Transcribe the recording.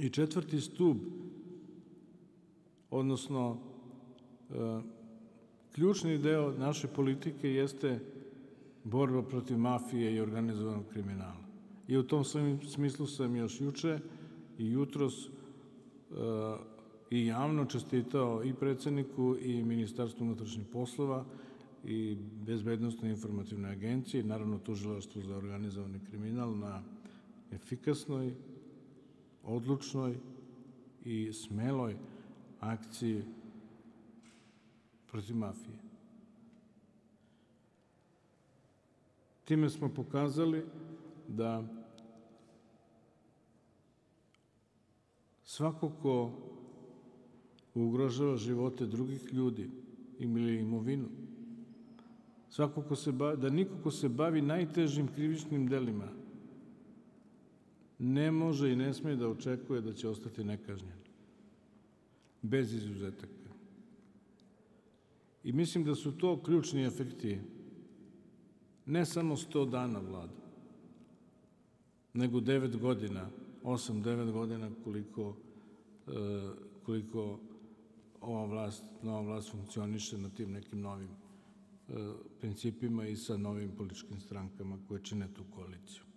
I četvrti stub, odnosno ključni deo naše politike jeste borba protiv mafije i organizovanog kriminala. I u tom smislu sam još juče i jutros i javno čestitao i predsedniku i Ministarstvu unutrašnjih poslova i Bezbednosnoj informativnoj agenciji, naravno Tužilaštvu za organizovani kriminal na efikasnoj, odlučnoj i smeloj akciji protiv mafije. Time smo pokazali da svako ko ugrožava živote drugih ljudi ili imovinu, da niko ko se bavi najtežim krivičnim delima ne može i ne sme da očekuje da će ostati nekažnjen, bez izuzetaka. I mislim da su to ključni efekti ne samo 100 dana vlade, nego 9 godina, 8-9 godina koliko nova vlast funkcioniše na tim nekim novim principima i sa novim političkim strankama koje čine tu koaliciju.